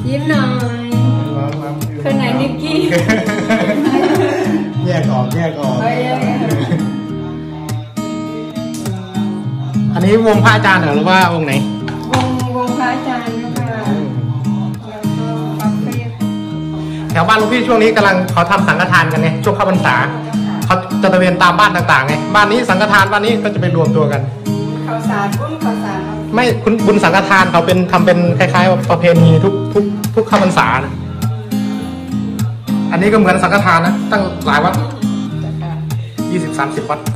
ยิ้มหน่อยคนไหนนิกกี้แยกออกอันนี้วงพระอาจารย์เหรอหรือว่าวงไหนวงพระอาจารย์ค่ะแถวบ้านลูกพี่ช่วงนี้กำลังเขาทำสังฆทานกันไงช่วงเข้าพรรษาเขาจะตระเวนตามบ้านต่างๆไงบ้านนี้สังฆทานบ้านนี้ก็จะไปรวมตัวกันข่าวสารข่าวสารไม่คุณบุญสังฆทานเขาเป็นทำเป็นคล้ายๆประเพณีทุกเข้าพรรษานะอันนี้ก็เหมือนสังฆทานนะตั้งหลายวัด20-30 วัด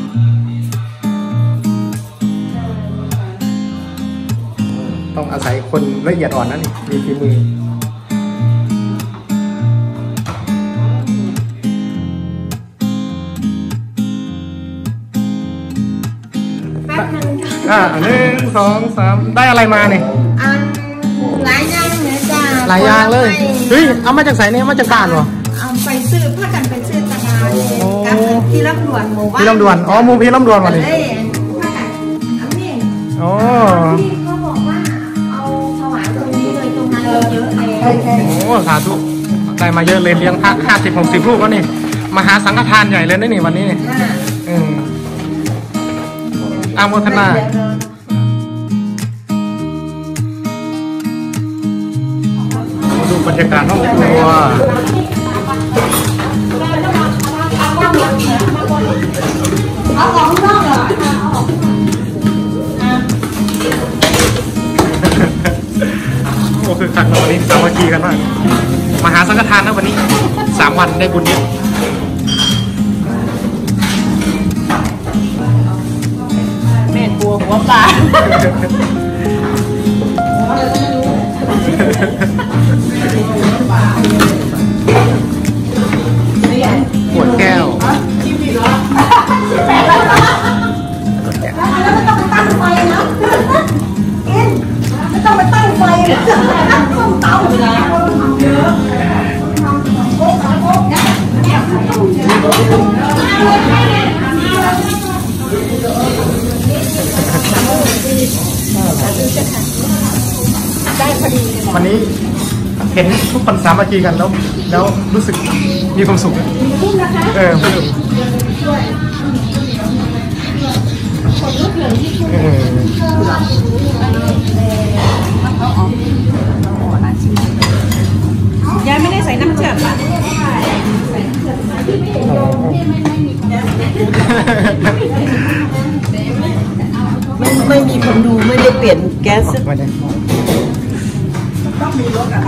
ต้องอาศัยคนละเอียดอ่อนนั่นมีฝีมือ1 2 3ได้อะไรมาเนี่ยหลายอย่างเลยจ้าหลายอย่างเลยเฮ้ยเอามาจากไหนเนี่ยมาจากบ้านเหรอเอาไปซื้อผ้ากันไปซื้อตลาดกับพี่ลำดวนหมู่บ้านพี่ลำดวนอ๋อมูพี่ลำดวนมาเลยผ้ากันอันนี้อ๋อพี่เขาบอกว่าเอาถวายตรงนี้เลยตรงนั้นเยอะเลยโอ้สาธุได้มาเยอะเลยเลี้ยงพระ50-60 รูปแล้วนี่มหาสังฆทานใหญ่เลยนี่วันนี้นี่อนุโมทนาดูบรรยากาศห้องครัวเอาของนอกเหรอโอ้คือขัดวันนี้สามัคคีกันมากมหาสังฆทานนะวันนี้3 วันได้บุญเยอะแม่กลัวหัวปลาขวดแก้วแล้วไม่ต้องไปตั้งไฟนะกินไม่ต้องไปตั้งไฟตั้งเตาเวลาเยอะได้พอดีวันนี้เห็นทุกคนสามัคคีกันแล้วรู้สึกมีความสุขยายไม่ได้ใส่น้ำเชื่อมไม่มีคนดูไม่ได้เปลี่ยนแก๊สต้องมีรถอะไร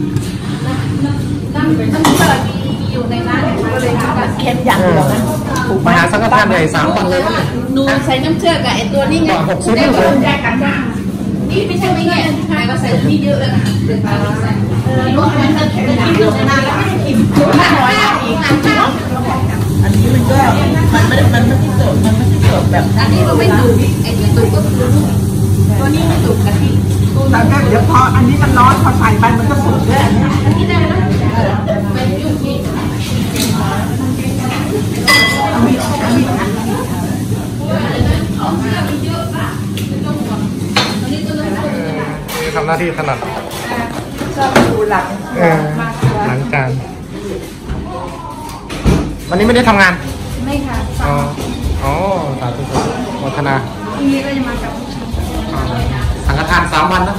น้ำเชื่อมอยู่ในร้านก็เลยเค็มอย่างเดียวนะมหาสังฆทานใหญ่3 วันเลยหนูใส่น้ำเชื่อกับไอตัวนี้ไงได้ผลได้กันบ้างนี่ไม่ใช่ไม่เงี้ยใช่ก็ใส่ที่เยอะเลยนะรถมันจะกินอยู่นานแล้วไม่ได้กินไม่น้อยอีกอันนี้มันก็มันไม่สดแบบอันนี้เราไม่ดุไอ้ที่ดุก็คือตัวนี้ไม่ดุกะทิแต่แค่เดี๋ยวพออันนี้มันร้อนพอใส่ไปมันก็สุกเลยอันนี้ได้แล้วไปยุ่งที่ทำหน้าที่ถนัดชอบดูหลังหลังการวันนี้ไม่ได้ทำงานไม่ค่ะอ๋อสาธุโมทนาพรุ่งนี้ก็จะมากับสังฆทาน3 วันนะ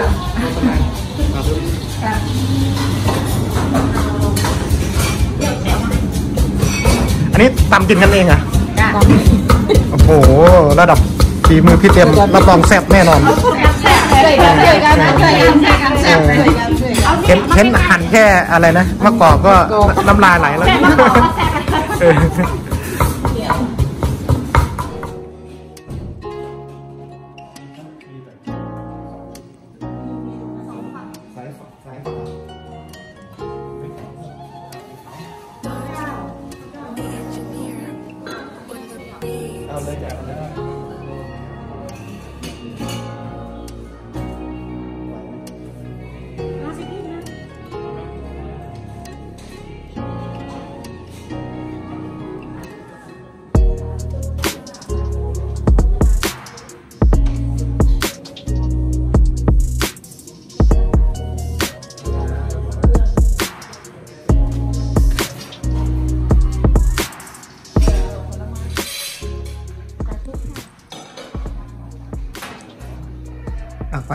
อันนี้ตำกินกันเองอ่ะโอ้โหระดับฝีมือพี่เต็มรับรองแซ่บแน่นอนเห็นหั่นแค่อะไรนะมะกอกก็น้ำลายไหลแล้ว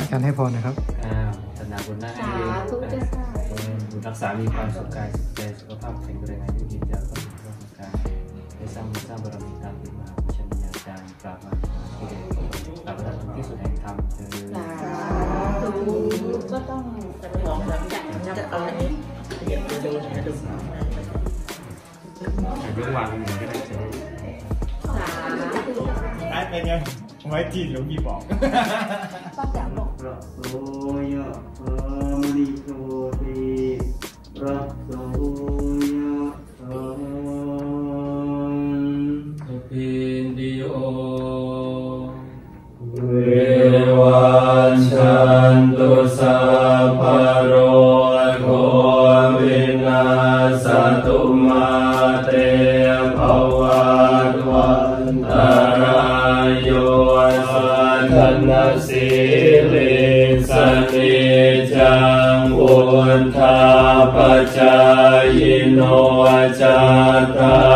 อาจารย์ให้พรนะครับธนาบุญนาให้บุญรักษามีความสุขกายสุขใจสุขภาพแข็งแรงอายุยืนยาวต้องมีความสุขกายได้สร้างบุญสร้างบารมีตามเป็นมหาวิชาญาจารย์ปราบมารที่เด่นปราบมารที่สุดแห่งธรรมเธอก็ต้องมองหลังจากจะเอาอันนี้เดี๋ยวไปดูนะดูแต่เรื่องวางเหมือนก็ได้เจอได้เป็นยังไว้จีนหลวงพี่บอกป้าจ๋าบอกโอ้ยะมณีโตติรักโตยะพินดิโอเววันชันตุสัพพโรโควินาสตุมาเตภวัตวันตรายโยสัทนาสีลิสนิจังวุฒาปจายโนจัตตา